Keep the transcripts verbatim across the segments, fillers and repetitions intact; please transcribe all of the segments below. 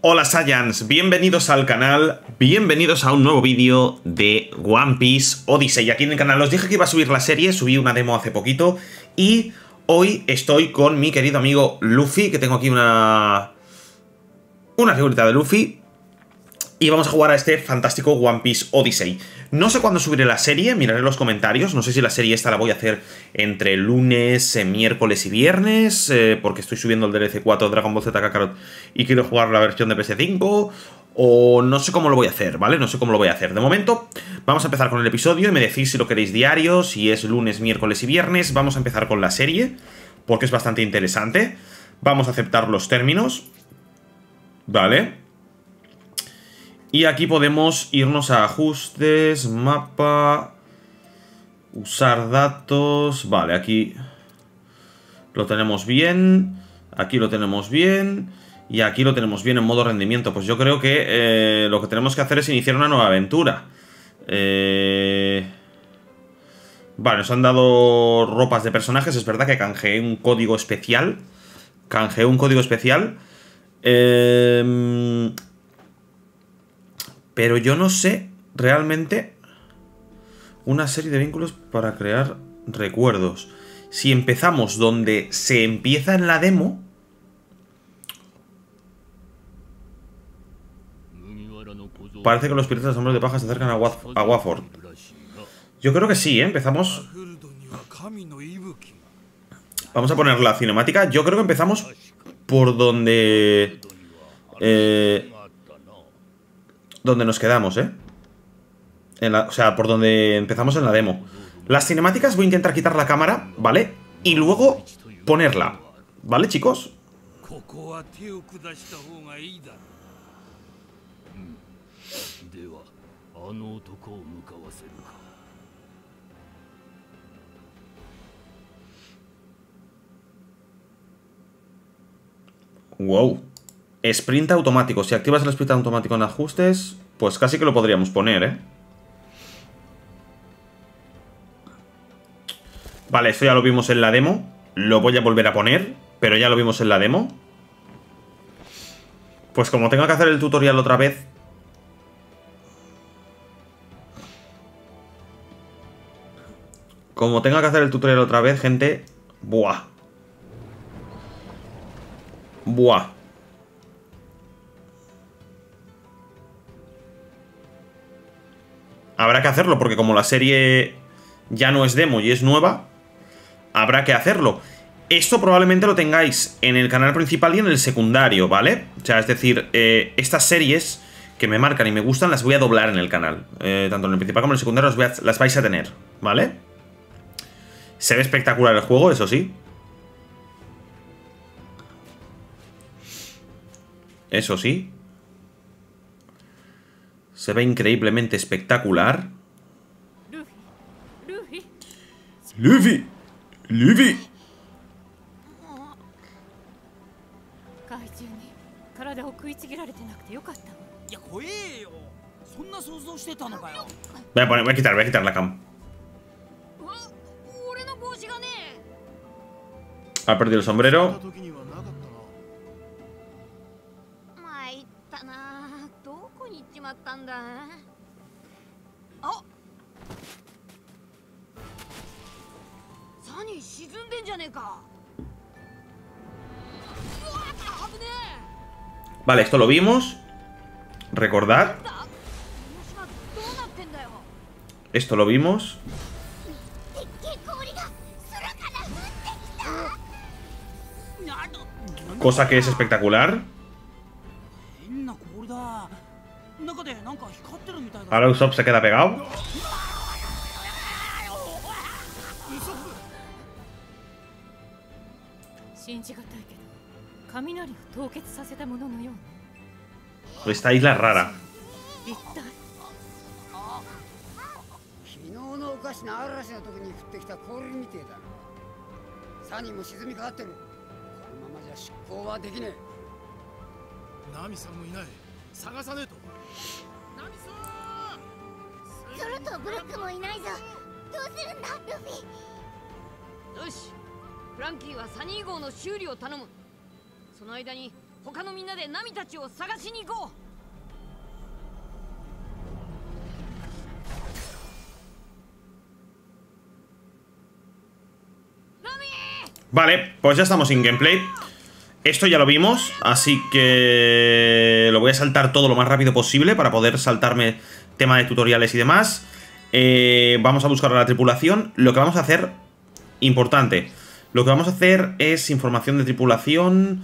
Hola Saiyans, bienvenidos al canal, bienvenidos a un nuevo vídeo de One Piece Odyssey. Aquí en el canal os dije que iba a subir la serie, subí una demo hace poquito y hoy estoy con mi querido amigo Luffy, que tengo aquí una... una figurita de Luffy. Y vamos a jugar a este fantástico One Piece Odyssey. No sé cuándo subiré la serie, miraré los comentarios. No sé si la serie esta la voy a hacer entre lunes, eh, miércoles y viernes, eh, porque estoy subiendo el D L C cuatro de Dragon Ball Z Kakarot y quiero jugar la versión de P S cinco. O no sé cómo lo voy a hacer, ¿vale? No sé cómo lo voy a hacer. De momento, vamos a empezar con el episodio y me decís si lo queréis diario, si es lunes, miércoles y viernes. Vamos a empezar con la serie, porque es bastante interesante. Vamos a aceptar los términos, ¿vale? Y aquí podemos irnos a ajustes, mapa, usar datos. Vale, aquí lo tenemos bien, aquí lo tenemos bien y aquí lo tenemos bien en modo rendimiento. Pues yo creo que eh, lo que tenemos que hacer es iniciar una nueva aventura. Eh... Vale, nos han dado ropas de personajes. Es verdad que canjeé un código especial. Canjeé un código especial. Eh... Pero yo no sé realmente una serie de vínculos para crear recuerdos. Si empezamos donde se empieza en la demo, parece que los piratas hombres de paja se acercan a, Waf a Waford. Yo creo que sí, ¿eh? Empezamos... Vamos a poner la cinemática. Yo creo que empezamos por donde... Eh... Donde nos quedamos, ¿eh? En la, o sea, por donde empezamos en la demo. Las cinemáticas voy a intentar quitar la cámara, ¿vale? Y luego ponerla, ¿vale, chicos? Wow. Sprint automático. Si activas el sprint automático en ajustes, pues casi que lo podríamos poner, ¿eh? Vale, esto ya lo vimos en la demo. Lo voy a volver a poner, pero ya lo vimos en la demo. Pues como tengo que hacer el tutorial otra vez... Como tengo que hacer el tutorial otra vez, gente... Buah. Buah. Habrá que hacerlo, porque como la serie ya no es demo y es nueva, habrá que hacerlo. Esto probablemente lo tengáis en el canal principal y en el secundario, ¿vale? O sea, es decir, eh, estas series que me marcan y me gustan las voy a doblar en el canal. Eh, tanto en el principal como en el secundario las, voy a, las vais a tener, ¿vale? Se ve espectacular el juego, eso sí. Eso sí. Se ve increíblemente espectacular. Luffy. Luffy. Luffy. Voy a poner, voy a quitar, voy a quitar la cam. Ha perdido el sombrero. Vale, esto lo vimos. Recordad. Esto lo vimos. Cosa que es espectacular. Ahora Usopp se queda pegado. Esta isla es rara. Vale, pues ya estamos en gameplay. Esto ya lo vimos, así que lo voy a saltar todo lo más rápido posible para poder saltarme tema de tutoriales y demás. eh, Vamos a buscar a la tripulación. Lo que vamos a hacer, importante, lo que vamos a hacer es información de tripulación.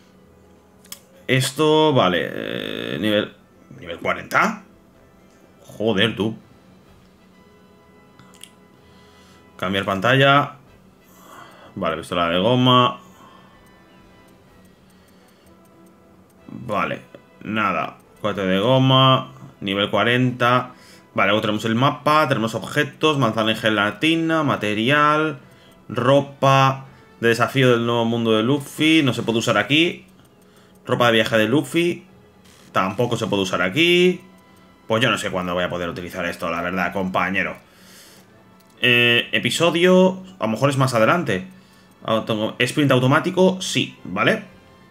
Esto, vale, eh, nivel, nivel cuarenta. Joder, tú. Cambiar pantalla. Vale, pistola de goma. Vale, nada. Cohete de goma. Nivel cuarenta. Vale, luego tenemos el mapa. Tenemos objetos. Manzana en gelatina. Material. Ropa de desafío del nuevo mundo de Luffy. No se puede usar aquí. Ropa de viaje de Luffy. Tampoco se puede usar aquí. Pues yo no sé cuándo voy a poder utilizar esto, la verdad, compañero. eh, Episodio. A lo mejor es más adelante. Auto sprint automático, sí, ¿vale?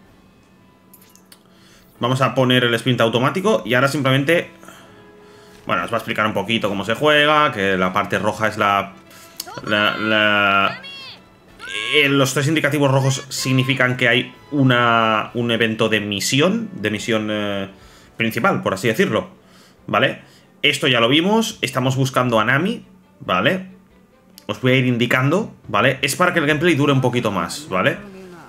Vamos a poner el sprint automático. Y ahora simplemente, bueno, os va a explicar un poquito cómo se juega. Que la parte roja es la... la, la eh, los tres indicativos rojos significan que hay una, un evento de misión. De misión eh, principal, por así decirlo, ¿vale? Esto ya lo vimos. Estamos buscando a Nami, ¿vale? Os voy a ir indicando, ¿vale? Es para que el gameplay dure un poquito más, ¿vale?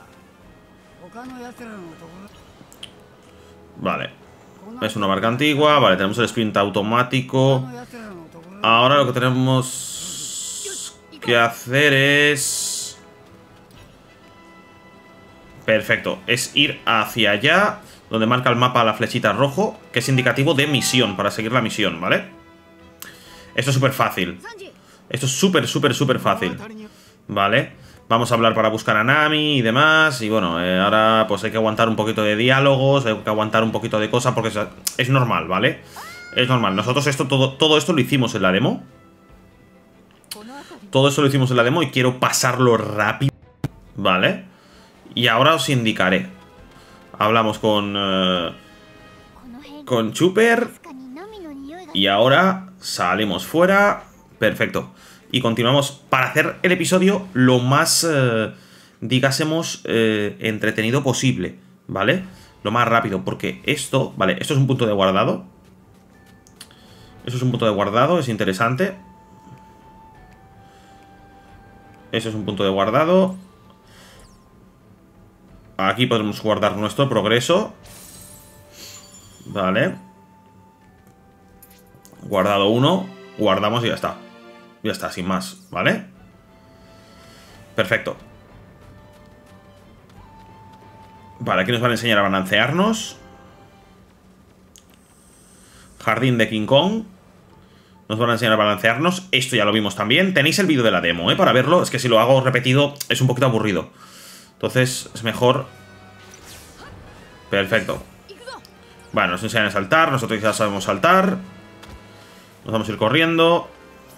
Vale. Es una marca antigua. Vale, tenemos el sprint automático. Ahora lo que tenemos que hacer es... Perfecto. Es ir hacia allá, donde marca el mapa la flechita rojo, que es indicativo de misión, para seguir la misión, ¿vale? Esto es súper fácil. Esto es súper, súper, súper fácil. Vale, vamos a hablar para buscar a Nami y demás. Y bueno, eh, ahora pues hay que aguantar un poquito de diálogos. Hay que aguantar un poquito de cosas porque es, es normal, ¿vale? Es normal, nosotros esto todo, todo esto lo hicimos en la demo. Todo esto lo hicimos en la demo y quiero pasarlo rápido, ¿vale? Y ahora os indicaré. Hablamos con... Uh, con Chopper. Y ahora salimos fuera. Perfecto. Y continuamos para hacer el episodio lo más, eh, digásemos, eh, entretenido posible, ¿vale? Lo más rápido, porque esto, vale, esto es un punto de guardado. Esto es un punto de guardado, es interesante. Eso es un punto de guardado. Aquí podemos guardar nuestro progreso. Vale. Guardado uno. Guardamos y ya está. Ya está, sin más, ¿vale? Perfecto. Vale, aquí nos van a enseñar a balancearnos. Jardín de King Kong. Nos van a enseñar a balancearnos. Esto ya lo vimos también. Tenéis el vídeo de la demo, ¿eh? Para verlo. Es que si lo hago repetido es un poquito aburrido. Entonces es mejor. Perfecto. Bueno, nos enseñan a saltar. Nosotros ya sabemos saltar. Nos vamos a ir corriendo.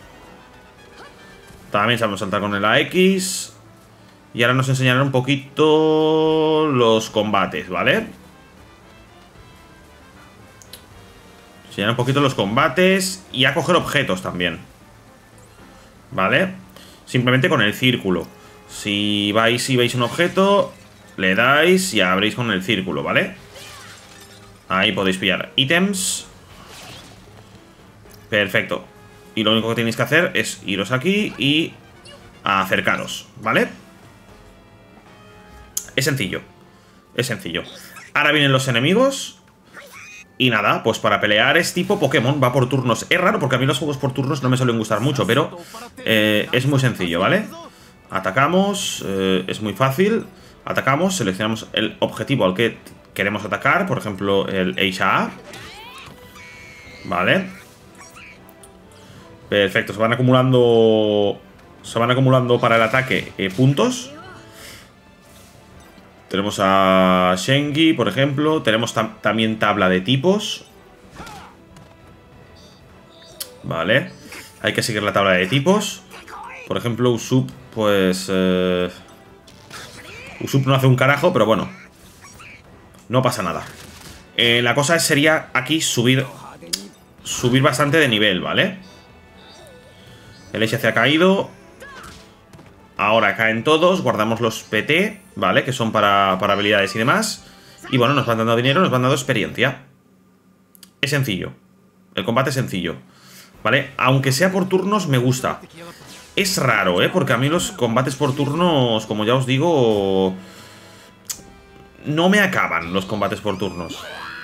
También sabemos saltar con el A X. Y ahora nos enseñarán un poquito los combates, ¿vale? Enseñarán un poquito los combates. Y a coger objetos también, ¿vale? Simplemente con el círculo. Si vais y veis un objeto, le dais y abréis con el círculo, ¿vale? Ahí podéis pillar ítems. Perfecto. Y lo único que tenéis que hacer es iros aquí y acercaros, ¿vale? Es sencillo. Es sencillo. Ahora vienen los enemigos. Y nada, pues para pelear es tipo Pokémon, va por turnos. Es raro porque a mí los juegos por turnos no me suelen gustar mucho, pero eh, es muy sencillo, ¿vale? Atacamos, eh, es muy fácil. Atacamos, seleccionamos el objetivo al que queremos atacar. Por ejemplo, el Eisha A. Vale. Perfecto, se van acumulando. Se van acumulando para el ataque eh, puntos. Tenemos a Shengi, por ejemplo. Tenemos tam también tabla de tipos. Vale. Hay que seguir la tabla de tipos. Por ejemplo, Usopp, pues... Eh... Usopp no hace un carajo, pero bueno. No pasa nada. eh, La cosa sería aquí subir Subir bastante de nivel, ¿vale? El S C ha caído. Ahora caen todos. Guardamos los P T, ¿vale? Que son para, para habilidades y demás. Y bueno, nos van dando dinero, nos van dando experiencia. Es sencillo. El combate es sencillo, ¿vale? Aunque sea por turnos, me gusta. Es raro, ¿eh? Porque a mí los combates por turnos, como ya os digo, no me acaban los combates por turnos.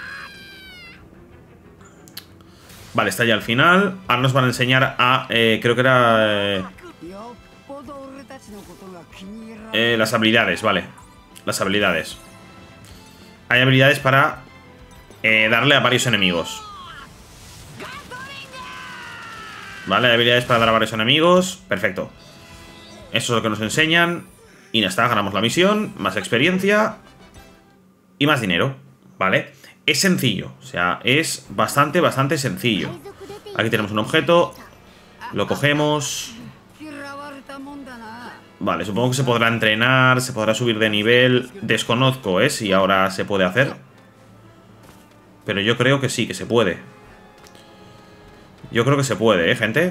Vale, está ya al final. Ahora nos van a enseñar a... Eh, creo que era... Eh, eh, las habilidades, vale. Las habilidades. Hay habilidades para eh, darle a varios enemigos. Vale, hay habilidades para dar a varios enemigos. Perfecto. Eso es lo que nos enseñan. Y ya está, ganamos la misión. Más experiencia. Y más dinero. Vale. Es sencillo. O sea, es bastante, bastante sencillo. Aquí tenemos un objeto. Lo cogemos. Vale, supongo que se podrá entrenar. Se podrá subir de nivel. Desconozco, ¿eh? Si ahora se puede hacer. Pero yo creo que sí, que se puede. Yo creo que se puede, ¿eh, gente?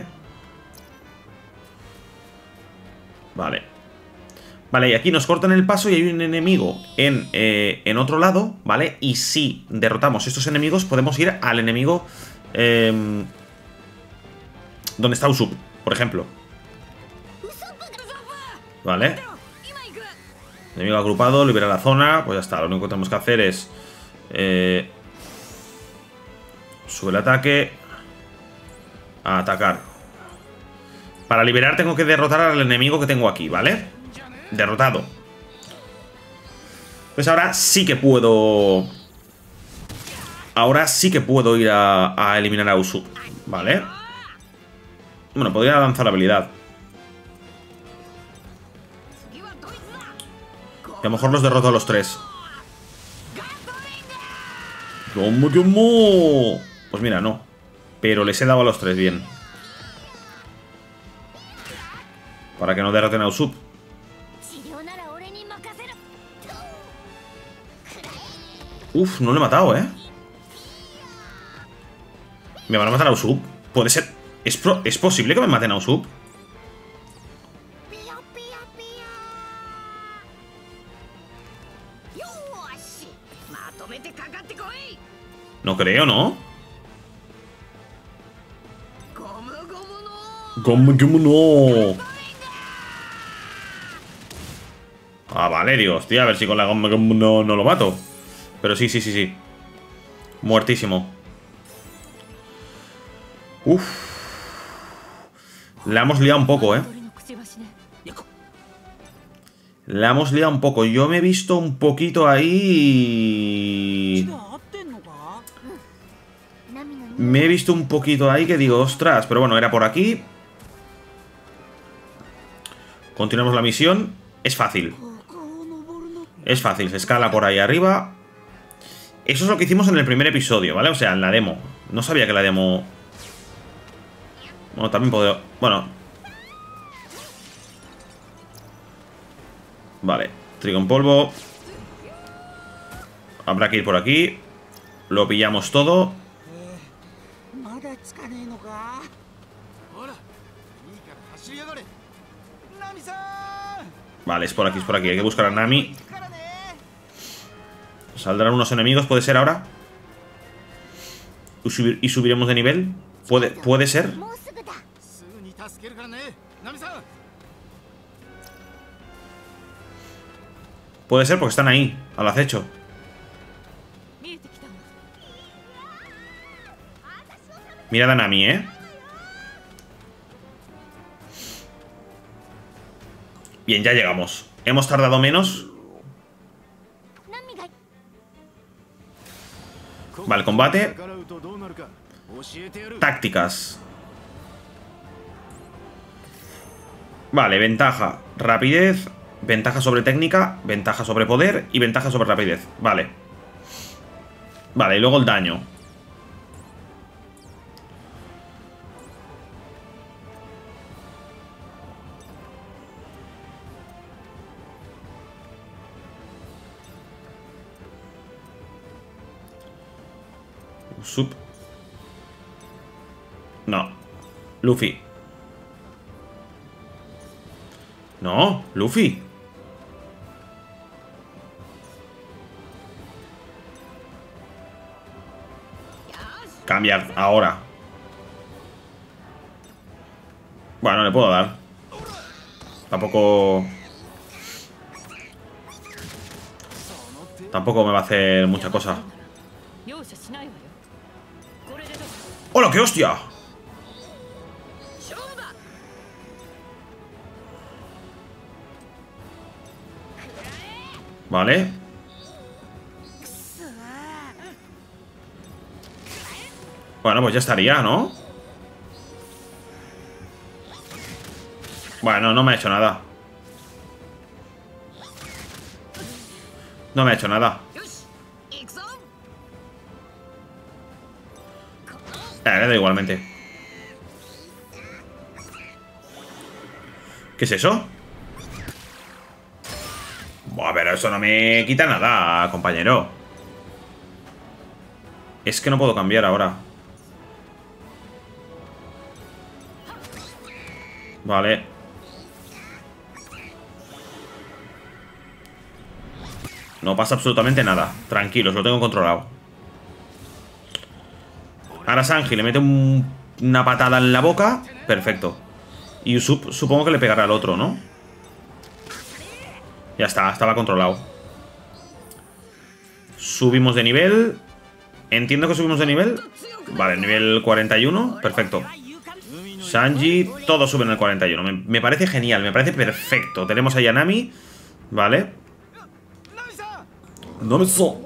Vale. Vale, y aquí nos cortan el paso y hay un enemigo en, eh, en otro lado, ¿vale? Y si derrotamos estos enemigos, podemos ir al enemigo eh, donde está Usopp, por ejemplo. Vale. Enemigo agrupado, libera la zona. Pues ya está, lo único que tenemos que hacer es eh, sube el ataque. A atacar. Para liberar tengo que derrotar al enemigo que tengo aquí, ¿vale? Derrotado. Pues ahora sí que puedo... Ahora sí que puedo ir a, a eliminar a Usopp, ¿vale? Bueno, podría lanzar la habilidad. Que a lo mejor los derroto a los tres. ¿Cómo, cómo? Pues mira, no. Pero les he dado a los tres bien. Para que no derroten a Usopp. Uf, no lo he matado, ¿eh? ¿Me van a matar a Usopp? Puede ser... ¿Es, pro... ¿Es posible que me maten a Usopp? No creo, ¿no? ¿Cómo, cómo no? Ah, vale, Dios, tío, a ver si con la goma no, no lo mato. Pero sí, sí, sí, sí. Muertísimo. Uf. La hemos liado un poco, ¿eh? La hemos liado un poco. Yo me he visto un poquito ahí... Me he visto un poquito ahí que digo, ostras. Pero bueno, era por aquí. Continuamos la misión. Es fácil. Es fácil, se escala por ahí arriba. Eso es lo que hicimos en el primer episodio, ¿vale? O sea, en la demo. No sabía que la demo... Bueno, también puedo... Bueno. Vale, trigo en polvo. Habrá que ir por aquí. Lo pillamos todo. Vale, es por aquí, es por aquí. Hay que buscar a Nami. Saldrán unos enemigos, ¿puede ser ahora? ¿Y, subir, y subiremos de nivel? ¿Puede, puede ser? Puede ser porque están ahí, al acecho. Mirad a Nami, ¿eh? Bien, ya llegamos. Hemos tardado menos. Vale, combate. Tácticas. Vale, ventaja. Rapidez. Ventaja sobre técnica. Ventaja sobre poder. Y ventaja sobre rapidez. Vale. Vale, y luego el daño. Sub. No. Luffy. No, Luffy. Cambiar, ahora. Bueno, le puedo dar. Tampoco... Tampoco me va a hacer mucha cosa. ¡Hola, qué hostia! Vale. Bueno, pues ya estaría, ¿no? Bueno, no me ha hecho nada. No me ha hecho nada. Eh, le da igualmente. ¿Qué es eso? Buah, pero eso no me quita nada, compañero. Es que no puedo cambiar ahora. Vale. No pasa absolutamente nada. Tranquilos, lo tengo controlado. Ahora Sanji le mete un, una patada en la boca. Perfecto. Y Usopp supongo que le pegará al otro, ¿no? Ya está, estaba controlado. Subimos de nivel. Entiendo que subimos de nivel. Vale, nivel cuarenta y uno. Perfecto. Sanji, todos suben al cuarenta y uno. Me, me parece genial, me parece perfecto. Tenemos ahí a Nami. Vale. Nami-san.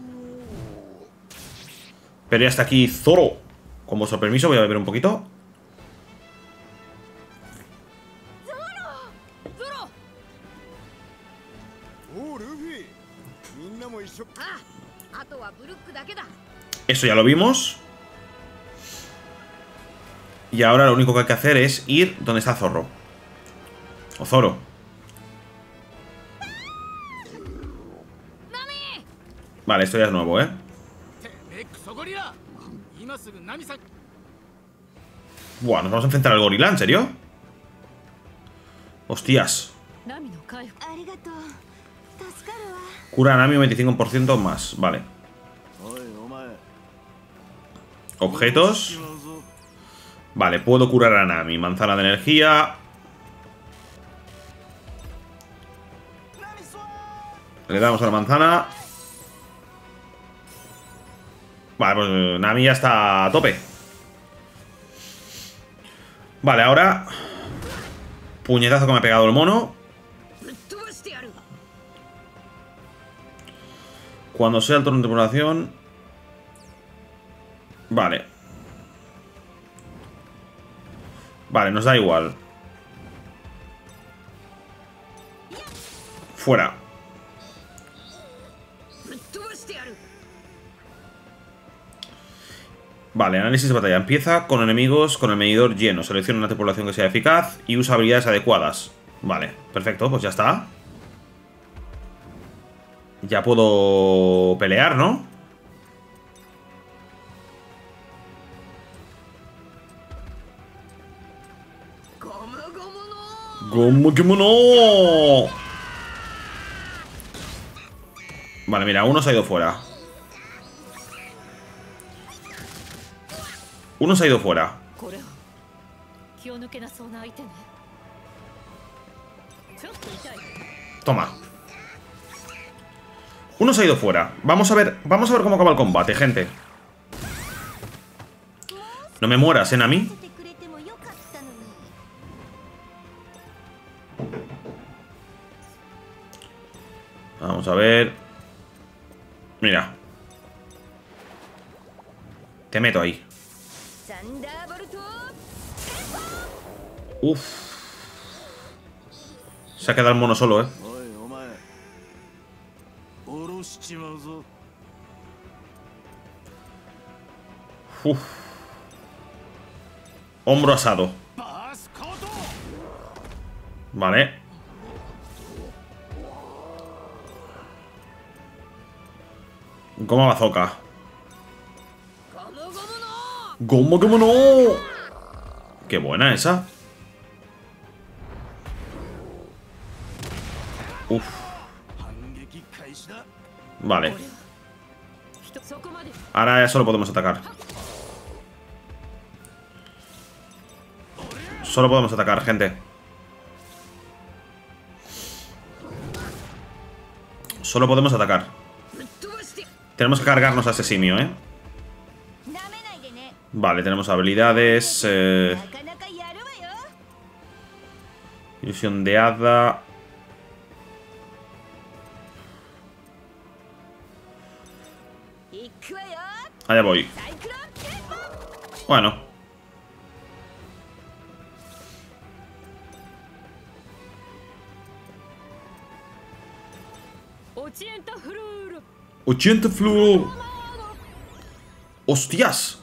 Pero ya está aquí Zoro. Con vuestro permiso voy a beber un poquito. Eso ya lo vimos. Y ahora lo único que hay que hacer es ir donde está Zorro. O Zoro. Vale, esto ya es nuevo, ¿eh? Buah, nos vamos a enfrentar al gorila, ¿en serio? Hostias. Cura a Nami un veinticinco por ciento más, vale. Objetos. Vale, puedo curar a Nami. Manzana de energía. Le damos a la manzana. Vale, pues Nami ya está a tope. Vale, ahora puñetazo que me ha pegado el mono. Cuando sea el turno de tripulación. Vale. Vale, nos da igual. Fuera. Vale, análisis de batalla. Empieza con enemigos con el medidor lleno. Selecciona una tripulación que sea eficaz y usa habilidades adecuadas. Vale, perfecto, pues ya está. Ya puedo pelear, ¿no? ¡Gomu Kimono! Vale, mira, uno se ha ido fuera. Uno se ha ido fuera. Toma. Uno se ha ido fuera. Vamos a ver, vamos a ver cómo acaba el combate, gente. No me mueras, ¿eh, Nami? Vamos a ver. Mira. Te meto ahí. Uf. Se ha quedado el mono solo, eh. Uf. Hombro asado. Vale. Goma bazooka. ¿Cómo, cómo no? Qué buena esa. Uf. Vale. Ahora ya solo podemos atacar. Solo podemos atacar, gente. Solo podemos atacar. Tenemos que cargarnos a ese simio, ¿eh? Vale, tenemos habilidades. Eh... Ilusión de hada. Allá voy. Bueno. ochenta fluo. ¡Hostias!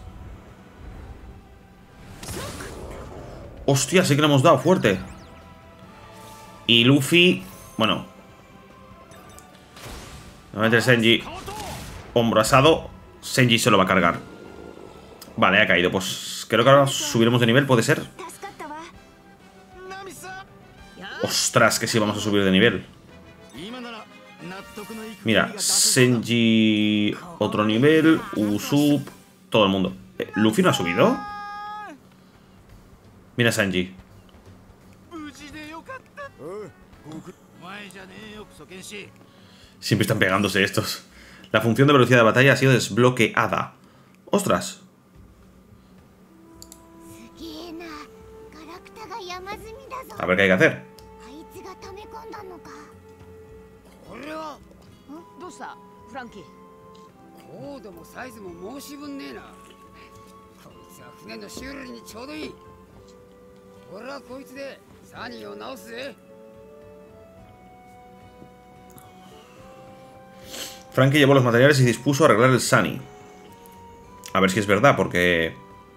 ¡Hostias! Sí que le hemos dado fuerte. Y Luffy... Bueno. Nuevamente Senji. Hombro asado. Senji se lo va a cargar. Vale, ha caído. Pues creo que ahora subiremos de nivel, ¿puede ser? ¡Ostras! Que sí vamos a subir de nivel. Mira, Senji... Otro nivel. Usopp... Todo el mundo. ¿Eh, ¿Luffy no ha subido? Mira Senji. Siempre están pegándose estos. La función de velocidad de batalla ha sido desbloqueada. ¡Ostras! A ver qué hay que hacer. Frankie llevó los materiales y dispuso a arreglar el Sunny. A ver si es verdad, porque...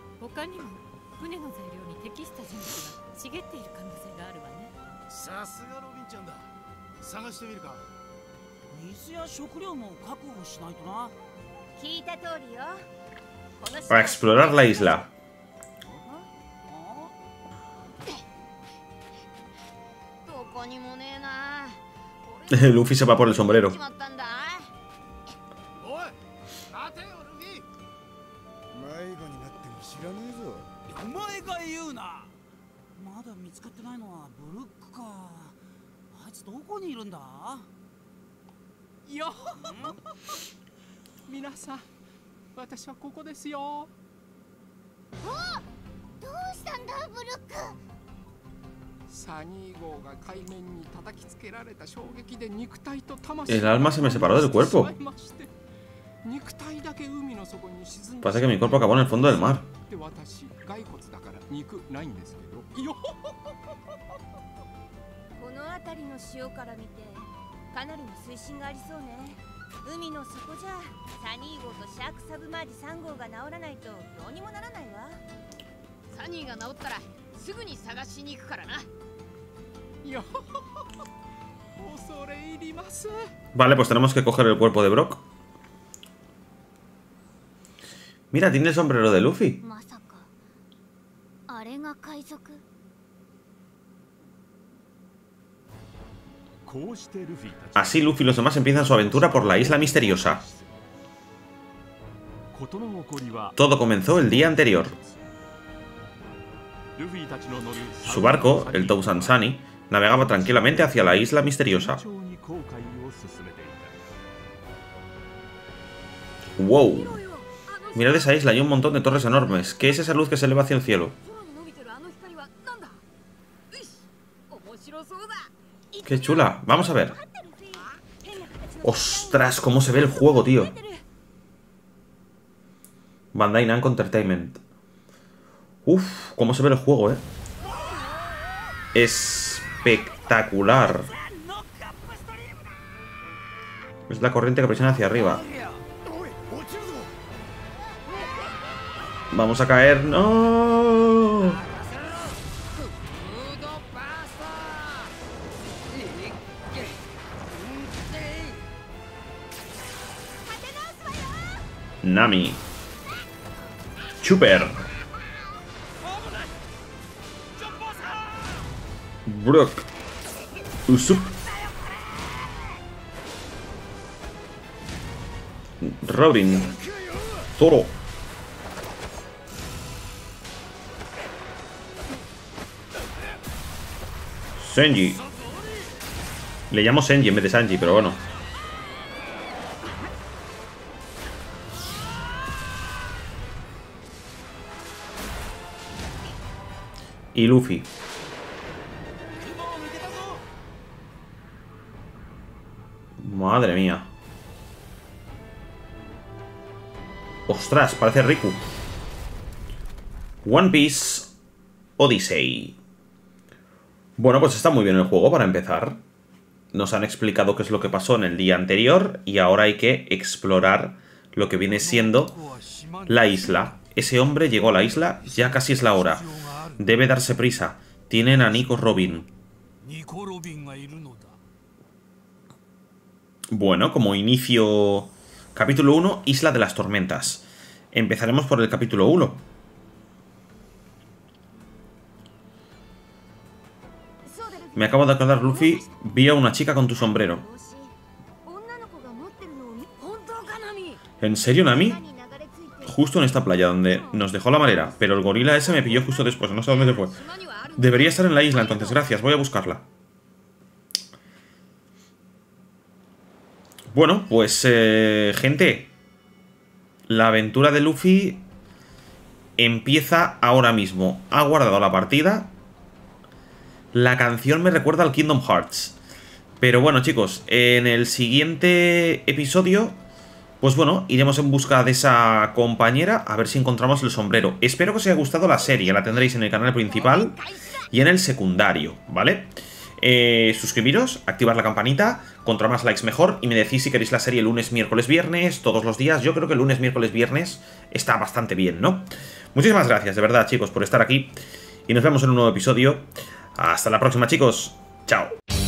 Para explorar la isla. Luffy se va por el sombrero. El alma se me separó del cuerpo. Pasa que mi cuerpo acabó en el fondo del mar. Vale, pues tenemos que coger el cuerpo de Brock. Mira, tiene el sombrero de Luffy. Así Luffy y los demás empiezan su aventura por la isla misteriosa. Todo comenzó el día anterior. Su barco, el Tousan Sunny, navegaba tranquilamente hacia la isla misteriosa. ¡Wow! Mirad esa isla, hay un montón de torres enormes. ¿Qué es esa luz que se eleva hacia el cielo? ¡Qué chula! Vamos a ver. ¡Ostras! ¿Cómo se ve el juego, tío? Bandai Namco Entertainment. Uf, cómo se ve el juego, eh. Espectacular. Es la corriente que presiona hacia arriba. Vamos a caer. ¡No! Nami. Chuper. Brock. Usup. Robin. Zoro. Senji. Le llamo Senji en vez de Sanji, pero bueno. Y Luffy. Madre mía. Ostras, parece Riku. One Piece Odyssey. Bueno, pues está muy bien el juego para empezar. Nos han explicado qué es lo que pasó en el día anterior y ahora hay que explorar lo que viene siendo la isla. Ese hombre llegó a la isla, ya casi es la hora. Debe darse prisa. Tienen a Nico Robin. Bueno, como inicio... Capítulo uno, Isla de las Tormentas. Empezaremos por el capítulo uno. Me acabo de acordar, Luffy. Vi a una chica con tu sombrero. ¿En serio, Nami? Justo en esta playa donde nos dejó la marea. Pero el gorila ese me pilló justo después. No sé dónde se fue. Debería estar en la isla, entonces. Gracias, voy a buscarla. Bueno, pues, eh, gente, la aventura de Luffy empieza ahora mismo. Ha guardado la partida. La canción me recuerda al Kingdom Hearts. Pero bueno, chicos, en el siguiente episodio, pues bueno, iremos en busca de esa compañera a ver si encontramos el sombrero. Espero que os haya gustado la serie. La tendréis en el canal principal y en el secundario, ¿vale? Eh, suscribiros, activar la campanita, contra más likes mejor, y me decís si queréis la serie lunes, miércoles, viernes, todos los días. Yo creo que lunes, miércoles, viernes está bastante bien, ¿no? Muchísimas gracias, de verdad, chicos, por estar aquí, y nos vemos en un nuevo episodio. Hasta la próxima, chicos. Chao.